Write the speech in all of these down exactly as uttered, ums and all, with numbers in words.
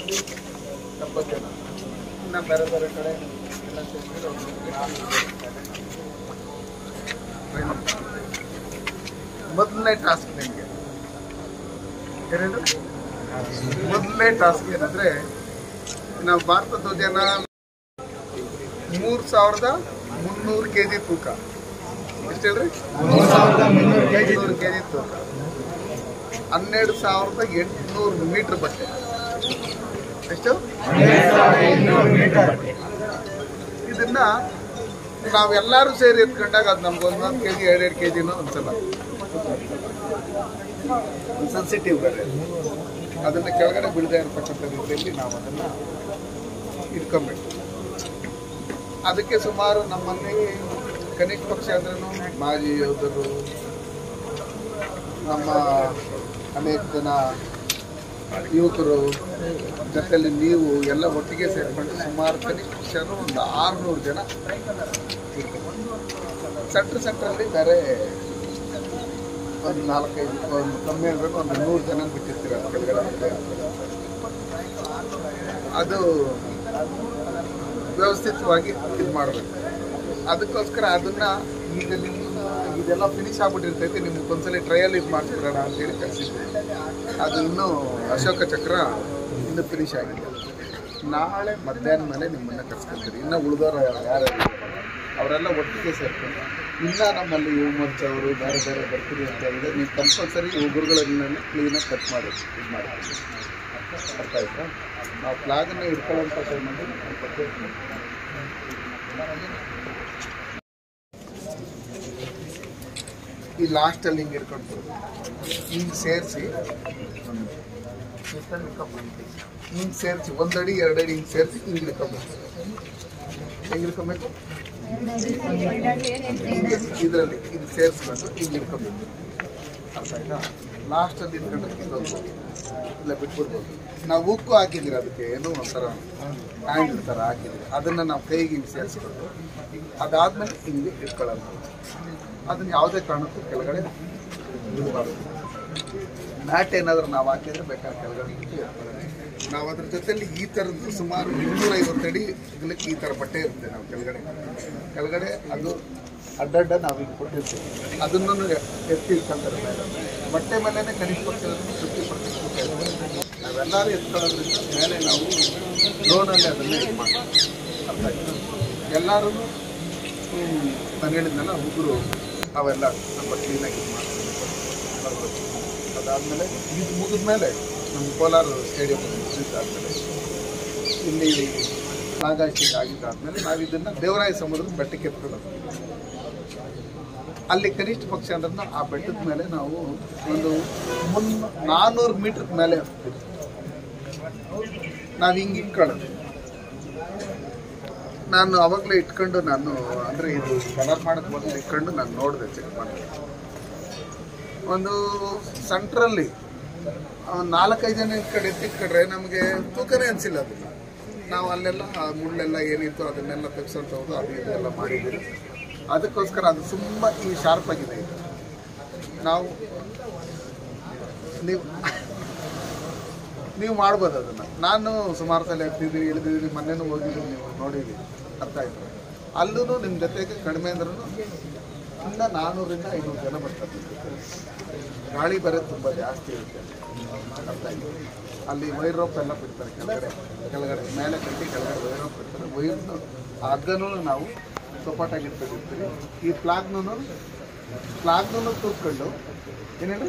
ಎಪ್ಪತ್ತು ಜನ ಇನ್ನು ಬೇರೆ ಬೇರೆ ಕಡೆ ಎಲ್ಲ ಸೇರಿದ್ರೆ ಮೊದಲನೇ ಟಾಸ್ಕ್ ನಿಮಗೆ ಏನೇನು ಮೊದಲನೇ ಟಾಸ್ಕ್ ಏನಂದರೆ ನಾವು ಭಾರತ ಧ್ವಜನ ಮೂರು ಸಾವಿರದ ಮುನ್ನೂರು ಕೆ ಜಿ ತೂಕ ಎಷ್ಟು ಹೇಳ್ರಿ ಮೂರು ಸಾವಿರದ ಮುನ್ನೂರು ಕೆ ಜಿ ಕೆ ಜಿ ತೂಕ ಹನ್ನೆರಡು ಸಾವಿರದ ಎಂಟುನೂರು ಮೀಟ್ರ್ ಬಟ್ಟೆ ಎಷ್ಟು ಇದನ್ನ ನಾವೆಲ್ಲರೂ ಸೇರಿ ಎತ್ಕೊಂಡಾಗ ಅದು ನಮ್ಗೆ ಒಂದೊಂದು ಕೆ ಜಿ ಎರಡೆರಡು ಕೆ ಜಿನೂ ಅನ್ಸಲ್ಲ ಸೆನ್ಸಿಟಿವ್ ಬೇರೆ ಅದನ್ನು ಕೆಳಗಡೆ ಬೀಳದೇ ಇರತಕ್ಕಂಥ ರೀತಿಯಲ್ಲಿ ನಾವು ಅದನ್ನು ಇಟ್ಕೊಬೇಕು. ಅದಕ್ಕೆ ಸುಮಾರು ನಮ್ಮಲ್ಲಿ ಕನಿಷ್ಠ ಪಕ್ಷ ಅಂದ್ರೂ ಮಾಜಿ ಯೋಧರು ನಮ್ಮ ಅನೇಕ ಜನ ಯುವಕರು ಜೊತೆಯಲ್ಲಿ ನೀವು ಎಲ್ಲ ಒಟ್ಟಿಗೆ ಸೇರಿಕೊಂಡು ಸುಮಾರು ಕನಿಷ್ಠ ಪಕ್ಷ ಒಂದು ಆರುನೂರು ಜನ ಸೆಂಟ್ರ್ ಸೆಂಟ್ರಲ್ಲಿ ಬೇರೆ ಒಂದು ನಾಲ್ಕೈದು ಒಂದು ಕಮ್ಮಿ ಆಗಬೇಕು ಒಂದು ನೂರು ಜನ ಬಿಟ್ಟಿರ್ತೀರ ಕೆಳಗಡೆ. ಅದು ವ್ಯವಸ್ಥಿತವಾಗಿ ಇದು ಮಾಡಬೇಕು. ಅದಕ್ಕೋಸ್ಕರ ಅದನ್ನು ಈಗ ನಿಮ್ಮ ಇದೆಲ್ಲ ಫಿನಿಶ್ ಆಗ್ಬಿಟ್ಟಿರ್ತೈತಿ, ನಿಮ್ಗೆ ಒಂದ್ಸಲ ಟ್ರಯಲ್ ಇದು ಮಾಡಿಸ್ಬಿಡೋಣ ಅಂತೇಳಿ ಕಳಿಸಿದ್ವಿ. ಅದು ಇನ್ನೂ ಅಶೋಕ ಚಕ್ರ ಇನ್ನೂ ಫಿನಿಶ್ ಆಗಿದೆ. ನಾಳೆ ಮಧ್ಯಾಹ್ನ ಮೇಲೆ ನಿಮ್ಮನ್ನು ಕರ್ಸ್ಕೊಳ್ತೀರಿ. ಇನ್ನೂ ಉಳಿದವರು ಯಾರು ಅವರೆಲ್ಲ ಒಟ್ಟಿಗೆ ಸೇರ್ಕೊಂಡು ಇನ್ನೂ ನಮ್ಮಲ್ಲಿ ಯುವ ಮೋರ್ಚಾ ಅವರು ಬೇರೆ ಬೇರೆ ಬರ್ತೀರಿ ಅಂತ ಹೇಳಿದ್ರೆ ನೀವು ಕಂಪಲ್ಸರಿ ಒಬ್ಬರುಗಳನ್ನೆಲ್ಲ ಕ್ಲೀನಾಗಿ ಕಟ್ ಮಾಡಿ ಇದು ಮಾಡ್ತೀವಿ. ಅರ್ಥ ಆಯ್ತಾ? ನಾವು ಫ್ಲಾಗನ್ನು ಇಟ್ಕೊಳ್ಳೋಂಥ ಟೈಮಲ್ಲಿ ಈ ಲಾಸ್ಟಲ್ಲಿ ಹಿಂಗೆ ಇಟ್ಕೊಂಡು ಹಿಂಗೆ ಸೇರಿಸಿ ಹಿಂಗೆ ಸೇರಿಸಿ ಒಂದಡಿ ಎರಡಡಿ ಹಿಂಗೆ ಸೇರಿಸಿ ಹಿಂಗೆ ಇಟ್ಕೊಬೇಕು. ಹೆಂಗೆ ಇಟ್ಕೊಬೇಕು? ಇದರಲ್ಲಿ ಇದು ಸೇರಿಸ್ಕೊಂಡು ಹಿಂಗೆ ಇಟ್ಕೊಬೇಕು. ಅರ್ಥ ಆಯ್ತಾ? ಲಾಸ್ಟಲ್ಲಿ ಇಟ್ಕೊಂಡು ಇದೊಂದು ಇಲ್ಲ ಬಿಟ್ಬಿಡ್ಬೋದು. ನಾವು ಉಕ್ಕು ಹಾಕಿದ್ದೀರಿ, ಅದಕ್ಕೆ ಏನೋ ಒಂಥರ ಹ್ಯಾಂಡಲ್ ಥರ ಹಾಕಿದ್ದೀರಿ, ಅದನ್ನು ನಾವು ಕೈಗೆ ಹಿಂಗೆ ಸೇರಿಸ್ಕೊಂಡು ಅದಾದಮೇಲೆ ಹಿಂಗೆ ಇಟ್ಕೊಳ್ಳೋದು. ಅದನ್ನು ಯಾವುದೇ ಕಾರಣಕ್ಕೂ ಕೆಳಗಡೆ ಬಿಡಬಾರ್ದು. ಮ್ಯಾಟ್ ಏನಾದರೂ ನಾವು ಹಾಕಿದ್ರೆ ಬೇಕಾದ್ರೆ ಕೆಳಗಡೆ ಇಟ್ಟು ನಾವು ಅದ್ರ ಜೊತೆಯಲ್ಲಿ ಈ ಥರದ್ದು ಸುಮಾರು ಇನ್ನೂರೈವತ್ತು ಅಡಿ ಇಗ್ಲಿಕ್ಕೆ ಈ ಥರ ಬಟ್ಟೆ ಇರುತ್ತೆ. ನಾವು ಕೆಳಗಡೆ ಕೆಳಗಡೆ ಅದು ಅಡ್ಡಡ್ಡ ನಾವು ಹಿಂಗೆ ಕೊಟ್ಟಿರ್ತೀವಿ, ಅದನ್ನು ಎತ್ತಿ ಇಟ್ಕೊಂತಾರೆ ಮೇಲೆ ಬಟ್ಟೆ ಮೇಲೇ ಕನಿಷ್ಠ ಪಕ್ಷ ಫಿಫ್ಟಿ ಪರ್ಸೆಂಟ್ ತೂಕ ಇರುತ್ತೆ. ನಾವೆಲ್ಲರೂ ಎತ್ಕೊಳ್ಳೋದ್ರಿಂದ ಮೇಲೆ ನಾವು ಡ್ರೋನಲ್ಲಿ ಅದನ್ನೇ ಇದು ಮಾಡ್ತೀವಿ. ಅರ್ಥ ಆಯ್ತು? ಎಲ್ಲರೂ ನಾನು ಹೇಳಿದ್ನಲ್ಲ ಹುಡುಗರು ಅವೆಲ್ಲ ಸ್ವಲ್ಪ ಕ್ಲೀನಾಗಿ ಇದು ಮಾಡ್ತೀವಿ. ಅದಾದಮೇಲೆ ಇದು ಮುಗಿದ ಮೇಲೆ ನಮ್ಮ ಕೋಲಾರ ಸ್ಟೇಡಿಯಂ ಆದಮೇಲೆ ಇಲ್ಲಿ ನಾಗಾಶ್ರೀ ಆಗಿದ್ದಾದಮೇಲೆ ನಾವು ಇದನ್ನು ದೇವರಾಯ ಸಮುದ್ರದ ಬೆಟ್ಟಕ್ಕೆ ಎತ್ಕೊಳ್ಳೋದು. ಅಲ್ಲಿ ಕನಿಷ್ಠ ಪಕ್ಷ ಅಂದ್ರೆ ಆ ಬೆಟ್ಟದ ಮೇಲೆ ನಾವು ಒಂದು ಮುನ್ನೂ ನಾನ್ನೂರು ಮೀಟ್ರ್ ಮೇಲೆ ಹತ್ತೀವಿ. ನಾವು ಹಿಂಗೆ ಇಟ್ಕೊಳ್ಳೋದು. ನಾನು ಅವಾಗಲೇ ಇಟ್ಕೊಂಡು ನಾನು ಅಂದರೆ ಇದು ಕಲರ್ ಮಾಡೋದು ಮೊದಲು ಇಟ್ಕೊಂಡು ನಾನು ನೋಡಿದೆ, ಚೆಕ್ ಮಾಡಿದೆ. ಒಂದು ಸೆಂಟ್ರಲ್ಲಿ ನಾಲ್ಕೈದು ಜನ ಇಟ್ಕೊಂಡು ಎತ್ತಿಟ್ಕೊಂಡ್ರೆ ನಮಗೆ ತೂಕನೇ ಅನಿಸಿಲ್ಲ. ಅದು ನಾವು ಅಲ್ಲೆಲ್ಲ ಮುಳ್ಳೆಲ್ಲ ಏನಿತ್ತು ಅದನ್ನೆಲ್ಲ ತೆಗ್ಸೋಂತ ಹೋದು ಅದು ಇದೆಲ್ಲ ಮಾಡಿದ್ದೀವಿ. ಅದಕ್ಕೋಸ್ಕರ ಅದು ತುಂಬ ಈ ಶಾರ್ಪ್ ಆಗಿದೆ. ಇದು ನಾವು ನೀವು ನೀವು ಮಾಡ್ಬೋದು ಅದನ್ನು. ನಾನು ಸುಮಾರು ಸಲ ಎತ್ತಿದ್ದೀವಿ, ಇಳಿದಿದ್ದೀವಿ, ಮೊನ್ನೆನೂ ಹೋಗಿದ್ದೀನಿ, ನೀವು ನೋಡಿದ್ದೀವಿ. ಅರ್ಥ ಆಯಿತು? ಅಲ್ಲೂ ನಿಮ್ಮ ಜೊತೆಗೆ ಕಡಿಮೆ ಅಂದ್ರೂ ಇನ್ನು ನಾನ್ನೂರಿಂದ ಐನೂರು ಜನ ಬರ್ತಾರೆ. ಗಾಳಿ ಬರೋದು ತುಂಬ ಜಾಸ್ತಿ ಇರುತ್ತೆ. ಅರ್ಥ ಆಯಿತು? ಅಲ್ಲಿ ವೈರ್ ರೋಪ್ ಎಲ್ಲ ಬಿಡ್ತಾರೆ ಕೆಳಗಡೆ ಕೆಳಗಡೆ ಮೇಲೆ ಕಟ್ಟಿ ಕೆಳಗಡೆ ವೈರ್ ರೋಪ್ ಬಿಡ್ತಾರೆ. ವೈರ್ನು ಅದನ್ನು ನಾವು ಸೊಪಾಟಾಗಿ ಇಟ್ಕೊಂಡಿರ್ತೀವಿ. ಈ ಫ್ಲಾಗ್ನೂ ಫ್ಲಾಗ್ನೂ ತೂತ್ಕೊಂಡು ಏನೇಳಿ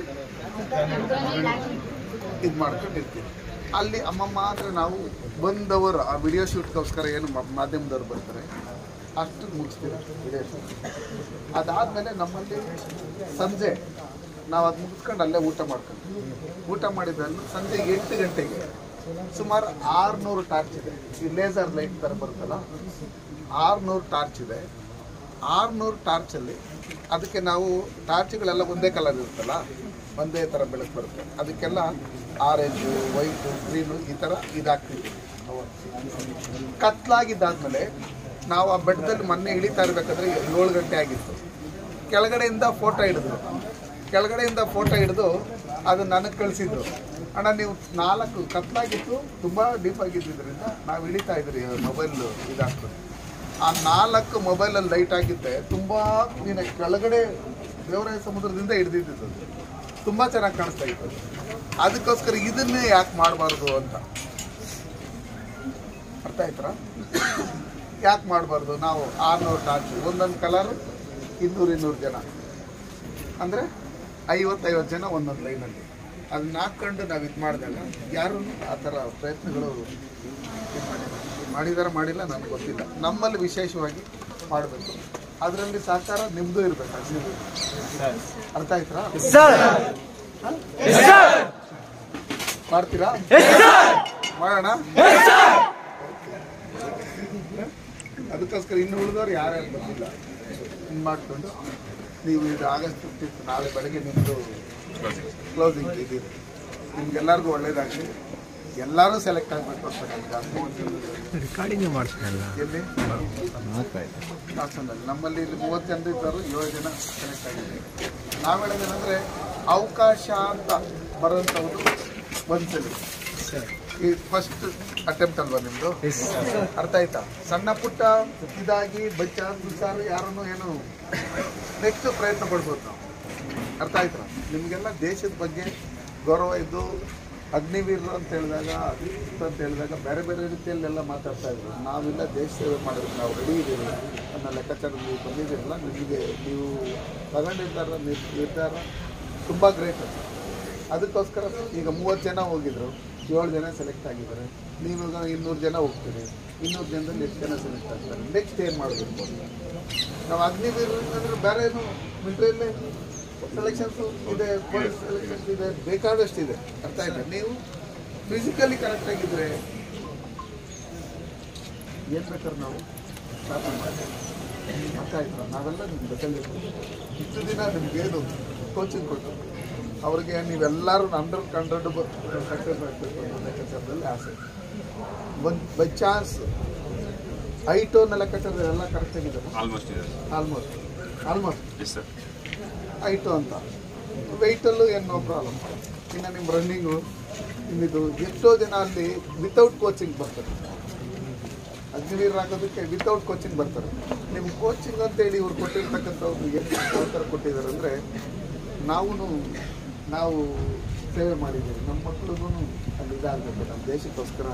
ಇದು ಮಾಡ್ಕೊಂಡಿರ್ತೀವಿ. ಅಲ್ಲಿ ಅಮ್ಮಮ್ಮ ಅಂದರೆ ನಾವು ಬಂದವರು ಆ ವಿಡಿಯೋ ಶೂಟ್ಗೋಸ್ಕರ ಏನು ಮಾಧ್ಯಮದವ್ರು ಬರ್ತಾರೆ ಅಷ್ಟು ಮುಗಿಸ್ತೀವಿ ವಿಡಿಯೋ ಶೂಟ್. ಅದಾದಮೇಲೆ ನಮ್ಮಲ್ಲಿ ಸಂಜೆ ನಾವು ಅದು ಮುಗಿಸ್ಕೊಂಡು ಅಲ್ಲೇ ಊಟ ಮಾಡ್ಕೊಂಡು ಊಟ ಮಾಡಿದ್ದನ್ನು ಸಂಜೆ ಎಂಟು ಗಂಟೆಗೆ ಸುಮಾರು ಆರುನೂರು ಟಾರ್ಚ್ ಇದೆ. ಈ ಲೇಸರ್ ಲೈಟ್ ಥರ ಬರುತ್ತಲ್ಲ, ಆರುನೂರು ಟಾರ್ಚ್ ಇದೆ. ಆರುನೂರು ಟಾರ್ಚಲ್ಲಿ ಅದಕ್ಕೆ ನಾವು ಟಾರ್ಚ್ಗಳೆಲ್ಲ ಒಂದೇ ಕಲರ್ ಇರುತ್ತಲ್ಲ, ಒಂದೇ ಥರ ಬೆಳಕು ಬರುತ್ತೆ. ಅದಕ್ಕೆಲ್ಲ ಆರೆಂಜು, ವೈಟು, ಗ್ರೀನು ಈ ಥರ ಇದಾಗ್ತಿದ್ವಿ. ಕತ್ಲಾಗಿದ್ದಾದಮೇಲೆ ನಾವು ಆ ಬೆಟ್ಟದಲ್ಲಿ ಮೊನ್ನೆ ಇಳಿತಾ ಇರಬೇಕಾದ್ರೆ ಏಳು ಗಂಟೆ ಆಗಿತ್ತು. ಕೆಳಗಡೆಯಿಂದ ಫೋಟೋ ಹಿಡಿದ್ರು ಕೆಳಗಡೆಯಿಂದ ಫೋಟೋ ಹಿಡಿದು ಅದು ನನಗೆ ಕಳಿಸಿದ್ರು. ಅಣ್ಣ ನೀವು ನಾಲ್ಕು ಕತ್ಲಾಗಿತ್ತು, ತುಂಬ ಡೀಪ್ ಆಗಿದ್ದರಿಂದ ನಾವು ಇಳಿತಾ ಇದ್ರಿ ಮೊಬೈಲ್ ಇದಾಗ್ತದೆ. ಆ ನಾಲ್ಕು ಮೊಬೈಲಲ್ಲಿ ಲೈಟ್ ಆಗಿದ್ದೆ ತುಂಬ ನೀನು ಕೆಳಗಡೆ ದೇವರಾಯ ಸಮುದ್ರದಿಂದ ಹಿಡಿದಿದ್ದು ತುಂಬ ಚೆನ್ನಾಗಿ ಕಾಣಿಸ್ತಾ ಇತ್ತು. ಅದಕ್ಕೋಸ್ಕರ ಇದನ್ನೇ ಯಾಕೆ ಮಾಡಬಾರ್ದು ಅಂತ ಅರ್ಥ ಆಯ್ತಾ? ಯಾಕೆ ಮಾಡಬಾರ್ದು? ನಾವು ಆರುನೂರು ಟಾರ್ಚ್ ಒಂದೊಂದು ಕಲರ್ ಇನ್ನೂರು ಇನ್ನೂರು ಜನ ಅಂದರೆ ಐವತ್ತೈವತ್ತು ಜನ ಒಂದೊಂದು ಲೈನಲ್ಲಿ ಅದನ್ನ ಹಾಕ್ಕೊಂಡು ನಾವು ಇದು ಮಾಡಿದಾಗ ಯಾರೂ ಆ ಥರ ಪ್ರಯತ್ನಗಳು ಮಾಡಿದಾರ ಮಾಡಿಲ್ಲ ನನಗೆ ಗೊತ್ತಿಲ್ಲ. ನಮ್ಮಲ್ಲಿ ವಿಶೇಷವಾಗಿ ಮಾಡಬೇಕು, ಅದರಲ್ಲಿ ಸಹಕಾರ ನಿಮ್ಮದು ಇರಬೇಕು. ಅಗ್ನಿವೀರ ಅರ್ಥ ಆಯ್ತಾ? ಮಾಡ್ತೀರಾ? ಮಾಡೋಣ. ಅದಕ್ಕೋಸ್ಕರ ಇನ್ನು ಉಳಿದವ್ರು ಯಾರ್ಯಾರು ಬಂದಿಲ್ಲ ಇನ್ನು ಮಾಡಿಕೊಂಡು ನೀವು ಇದು ಆಗಸ್ಟ್ ಫಿಫ್ಟೀನ್ತ್ ನಾಳೆ ಬೆಳಗ್ಗೆ ನಿಮ್ಮದು ಕ್ಲೋಸಿಂಗ್ ಇದ್ದೀರಿ. ನಿಮ್ಗೆಲ್ಲರಿಗೂ ಒಳ್ಳೇದಾಗಲಿ. ಎಲ್ಲರೂ ಸೆಲೆಕ್ಟ್ ಆಗಬೇಕು ಅಂತ ರೆಕಾರ್ಡಿಂಗ್ ಮಾಡ್ತೀನಲ್ಲ ಎಲ್ಲಿ ಹಾಸನಲ್ಲಿ ನಮ್ಮಲ್ಲಿ ಇಲ್ಲಿ ಮೂವತ್ತು ಜನ ಇದ್ದರು, ಏಳು ಜನ ಸೆಲೆಕ್ಟ್ ಆಗಿದ್ದೀವಿ. ನಾವು ಹೇಳೋದೇನೆಂದರೆ ಅವಕಾಶ ಅಂತ ಬರೋಂಥವ್ರು ಒಂದ್ಸಲಿ ಈ ಫಸ್ಟ್ ಅಟೆಂಪ್ಟ್ ಅಲ್ವಾ ನಿಮ್ಮದು? ಅರ್ಥ ಆಯ್ತಾ? ಸಣ್ಣ ಪುಟ್ಟ ಇದಾಗಿ ಬಚ್ಚ ಸಾರು ಯಾರನ್ನು ಏನು ನೆಕ್ಸ್ಟ್ ಪ್ರಯತ್ನ ಪಡ್ಬೋದು ನಾವು. ಅರ್ಥ ಆಯ್ತಾ? ನಿಮಗೆಲ್ಲ ದೇಶದ ಬಗ್ಗೆ ಗೌರವ ಇದ್ದು ಅಗ್ನಿವೀರರು ಅಂತ ಹೇಳಿದಾಗ ಅಗ್ನಿವೀರ ಅಂತ ಹೇಳಿದಾಗ ಬೇರೆ ಬೇರೆ ರೀತಿಯಲ್ಲೆಲ್ಲ ಮಾತಾಡ್ತಾ ಇದ್ರು. ನಾವೆಲ್ಲ ದೇಶ ಸೇವೆ ಮಾಡೋದು ನಾವು ರೆಡಿ ಇದ್ದೀವಿ ಅನ್ನೋ ಲೆಕ್ಕಾಚಾರದಲ್ಲಿ ಬಂದಿದ್ದೀರಲ್ಲ, ನಿಮಗೆ ನೀವು ತಗೊಂಡಿರ್ತಾರ ನಿರ್ಧಾರ ತುಂಬ ಗ್ರೇಟ್. ಅದಕ್ಕೋಸ್ಕರ ಈಗ ಮೂವತ್ತು ಜನ ಹೋಗಿದ್ರು, ಏಳು ಜನ ಸೆಲೆಕ್ಟ್ ಆಗಿದ್ದಾರೆ. ನೀವು ಇನ್ನೂರು ಜನ ಹೋಗ್ತೀರಿ, ಇನ್ನೂರು ಜನದಲ್ಲಿ ಎಷ್ಟು ಜನ ಸೆಲೆಕ್ಟ್ ಆಗ್ತಾರೆ? ನೆಕ್ಸ್ಟ್ ಏನು ಮಾಡಬೇಕು? ನಾವು ಅಗ್ನಿವೀರ ಅಂದರೆ ಬೇರೆ ಏನು ಮಿಲಿಟರಿಯಲ್ಲೇ ಸೆಲೆಕ್ಷನ್ಸು ಇದೆ, ಪೊಲೀಸ್ ಸೆಲೆಕ್ಷನ್ಸ್ ಇದೆ, ಬೇಕಾದಷ್ಟು ಇದೆ. ಅರ್ಥ ಆಯ್ತಾ? ನೀವು ಫಿಸಿಕಲಿ ಕರೆಕ್ಟಾಗಿದ್ದರೆ ಏನು ಬೇಕಾದ್ರೆ ನಾವು ಸಾಧನೆ ಮಾಡ್ತೀವಿ. ಅರ್ಥ ಆಯ್ತಾ? ನಾವೆಲ್ಲ ನಿಮ್ಗೆ ಬೇಕಲ್ಲಿರ್ತೀವಿ. ಇಷ್ಟು ದಿನ ನಿಮಗೇನು ಕೋಚಿಂಗ್ ಕೊಟ್ಟು ಅವ್ರಿಗೆ ನೀವೆಲ್ಲರೂ ಹಂಡ್ರೆಡ್ ಹಂಡ್ರೆಡ್ ಸಕ್ಸಸ್ ಆಗಬೇಕು ಅನ್ನೋ ಲೆಕ್ಕಾಚಾರದಲ್ಲಿ ಆಸೆ. ಒಂದು ಬೈ ಚಾನ್ಸ್ ಹೈಟು ಅನ್ನೋ ಲೆಕ್ಕಾಚಾರದಲ್ಲಿ ಎಲ್ಲ ಕರೆಕ್ಟಾಗಿದ್ದಾರೆ. ಆಲ್ಮೋಸ್ಟ್ ಆಲ್ಮೋಸ್ಟ್ ಆಲ್ಮೋಸ್ಟ್ ಹೈಟು ಅಂತ ವೆಯ್ಟಲ್ಲೂ ಏನು ನೋ ಪ್ರಾಬ್ಲಮ್. ಇನ್ನು ನಿಮ್ಮ ರನ್ನಿಂಗು ಇನ್ನಿದು ಎಷ್ಟೋ ಜನ ಅಲ್ಲಿ ವಿತೌಟ್ ಕೋಚಿಂಗ್ ಬರ್ತಾರೆ. ಅಗ್ನಿವೀರ ಆಗೋದಕ್ಕೆ ವಿತೌಟ್ ಕೋಚಿಂಗ್ ಬರ್ತಾರೆ. ನಿಮ್ಮ ಕೋಚಿಂಗ್ ಅಂತೇಳಿ ಇವ್ರು ಕೊಟ್ಟಿರ್ತಕ್ಕಂಥವ್ರು ಏನು ಯಾವ ಥರ ಕೊಟ್ಟಿದ್ದಾರೆ ಅಂದರೆ, ನಾವು ನಾವು ಸೇವೆ ಮಾಡಿದ್ದೀವಿ, ನಮ್ಮ ಮಕ್ಕಳಿಗೂ ಅಲ್ಲಿ ಇದಾಗಬೇಕು, ನಮ್ಮ ದೇಶಕ್ಕೋಸ್ಕರ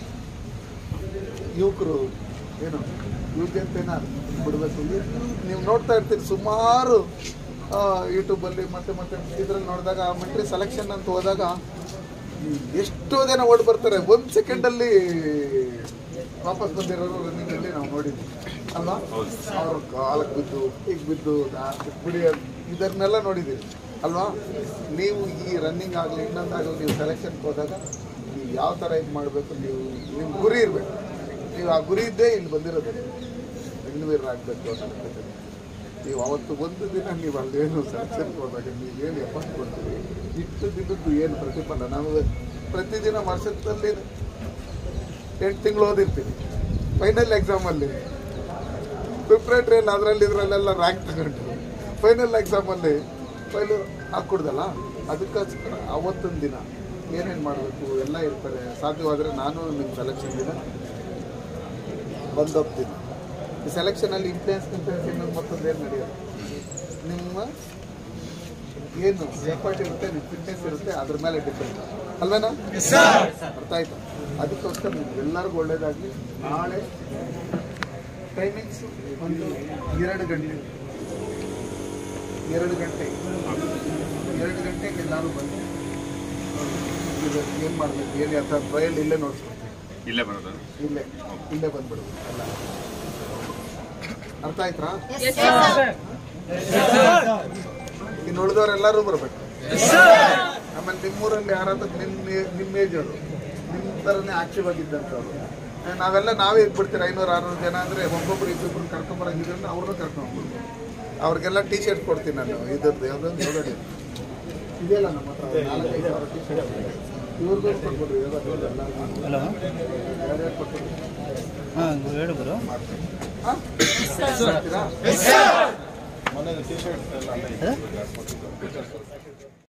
ಯುವಕರು ಏನು ಯುವಜನತೆನ ಬಿಡಬೇಕು. ನೀವು ನೋಡ್ತಾ ಇರ್ತೀರಿ ಸುಮಾರು ಯೂಟ್ಯೂಬಲ್ಲಿ ಮತ್ತೆ ಮತ್ತೆ ಇದರಲ್ಲಿ ನೋಡಿದಾಗ ಮಿಲಿಟರಿ ಸೆಲೆಕ್ಷನ್ ಅಂತ ಹೋದಾಗ ಎಷ್ಟೋ ಜನ ಓಡಿ ಬರ್ತಾರೆ. ಒಂದು ಸೆಕೆಂಡಲ್ಲಿ ವಾಪಸ್ ಬಂದಿರೋರು ರನ್ನಿಂಗಲ್ಲಿ ನಾವು ನೋಡಿದ್ವಿ ಅಲ್ವಾ? ಅವ್ರ ಕಾಲಕ್ಕೆ ಬಿದ್ದು ಈಗ ಬಿದ್ದು ಬಿಡಿ ಇದನ್ನೆಲ್ಲ ನೋಡಿದ್ದೀವಿ ಅಲ್ವಾ? ನೀವು ಈ ರನ್ನಿಂಗ್ ಆಗಲಿ ಇನ್ನೊಂದಾಗಲಿ ನೀವು ಸೆಲೆಕ್ಷನ್ಗೆ ಹೋದಾಗ ನೀವು ಯಾವ ಥರ ಇದು ಮಾಡಬೇಕು, ನೀವು ನಿಮ್ಮ ಗುರಿ ಇರಬೇಕು. ನೀವು ಆ ಗುರಿ ಇದ್ದೇ ಇಲ್ಲಿ ಬಂದಿರೋದು ಅಗ್ನಿವೀರ ಆಗಬೇಕು ಅಂತ. ನೀವು ಅವತ್ತು ಒಂದು ದಿನ ನೀವು ಅಲ್ಲೇನು ಸೆಲೆಕ್ಷನ್ಗೆ ಹೋದಾಗ ನೀವೇನು ಎಫರ್ಟ್ ಕೊಡ್ತೀವಿ, ಇಷ್ಟು ದಿನದ್ದು ಏನು ಪ್ರತಿಫಲ. ನಾವು ಪ್ರತಿದಿನ ವರ್ಷದಲ್ಲಿ ಎಂಟು ತಿಂಗಳು ಓದಿರ್ತೀವಿ. ಫೈನಲ್ ಎಕ್ಸಾಮಲ್ಲಿ ಪ್ರಿಪ್ರೇಟ್ರಿಯಲ್ಲಿ ಅದರಲ್ಲಿ ಇದರಲ್ಲೆಲ್ಲ ರ್ಯಾಂಕ್ ತಗೊಂಡು ಫೈನಲ್ ಎಕ್ಸಾಮಲ್ಲಿ ಫೈಲು ಹಾಕ್ಕೊಡ್ದಲ್ಲ. ಅದಕ್ಕೋಸ್ಕರ ಅವತ್ತೊಂದು ದಿನ ಏನೇನು ಮಾಡಬೇಕು ಎಲ್ಲ ಇರ್ತಾರೆ. ಸಾಧ್ಯವಾದರೆ ನಾನು ನಿಮ್ಮ ಸೆಲೆಕ್ಷನ್ ದಿನ ಬಂದೋಗ್ತೀನಿ. ಈ ಸೆಲೆಕ್ಷನಲ್ಲಿ ಇಂಪ್ಲೆನ್ಸ್ ಇಂಪ್ಲೆನ್ಸ್ ಇನ್ನೊಂದು ಮತ್ತೊಂದು ಏನು ನಡೆಯೋದು, ನಿಮ್ಮ ಏನು ಎಫರ್ಟ್ ಇರುತ್ತೆ, ನಿಮ್ಮ ಫಿಟ್ನೆಸ್ ಇರುತ್ತೆ, ಅದ್ರ ಮೇಲೆ ಡಿಪೆಂಡ್ ಅಲ್ವೇನಾ? ಅರ್ಥ ಆಯ್ತಾ? ಅದಕ್ಕೋಸ್ಕರ ನಿಮ್ಗೆ ಎಲ್ಲರಿಗೂ ಒಳ್ಳೇದಾಗಲಿ. ನಾಳೆ ಟೈಮಿಂಗ್ಸು ಒಂದು ಎರಡು ಗಂಟೆ ಎರಡು ಗಂಟೆ ಎರಡು ಗಂಟೆಗೆ ಎಲ್ಲರೂ ಬಂದು ಏನು ಮಾಡಬೇಕು, ಏನು ಯಾವ ಟ್ರಯಲ್ ಇಲ್ಲೇ ನೋಡ್ಸ್ಕೊಡ್ತೀವಿ. ಇಲ್ಲೇ ಬರೋದು ಇಲ್ಲೇ ಇಲ್ಲೇ ಬಂದ್ಬಿಡ್ಬೋದು ಎಲ್ಲ. ಅರ್ಥ ಆಯ್ತಾ? ಇನ್ನು ಉಳಿದವರೆಲ್ಲರೂ ಬರಬೇಕು. ಆಮೇಲೆ ನಿಮ್ಮೂರಲ್ಲಿ ಯಾರಾದ್ರೂ ನಿಮ್ಮ ನಿಮ್ಮ ಏಜ್ ಅವರು ನಿಮ್ಮ ಥರನೇ ಆಕ್ಟಿವ್ ಆಗಿದ್ದಂಥವ್ರು ನಾವೆಲ್ಲ ನಾವೇ ಇದ್ಬಿಡ್ತೀವಿ. ಐನೂರು ಆರುನೂರು ಜನ ಅಂದರೆ ಒಬ್ಬೊಬ್ರು ಇಬ್ಬೊಬ್ರು ಕರ್ಕೊಂಬರಂಗಿದ್ರೆ ಅವ್ರನ್ನೂ ಕರ್ಕೊಂಡ್ಬಿಡ್ಬೋದು. ಅವ್ರಿಗೆಲ್ಲ ಟೀ ಶರ್ಟ್ ಕೊಡ್ತೀನಿ ನಾನು. ಇದ್ರದ್ದು ಯಾವುದೊಂದು ನೋಡಿ ಇದೆಯಲ್ಲ ನಮ್ಮ ಹತ್ರ ನಾಲ್ಕೈದು ಸಾವಿರ ಟೀ ಶರ್ಟ್ ಇವ್ರಿಗೂ ಕೊಟ್ಬಿಡ್ರಿ. ಎಲ್ಲ ಯಾರ್ಯಾರು ಕೊಟ್ಬಿಡ್ರಿ? ಹಾಂ ಹೇಳು ಬರೋ ಹಾಂ ಮಾಡ್ತೀರಾ? ಮನೇಲಿ ಟೀ ಶರ್ಟ್ಸ್ ಎಲ್ಲ